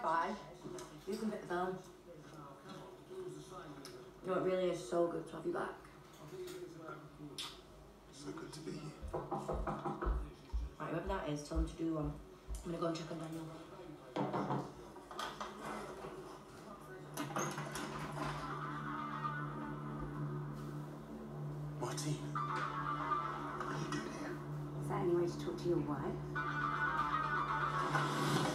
try. You can pick them. You know, it really is so good to have you back. So good to be here. Right, whoever that is, tell them to do one. I'm gonna go and check on Daniel. Martine, what are you doing here? Is that any way to talk to your wife?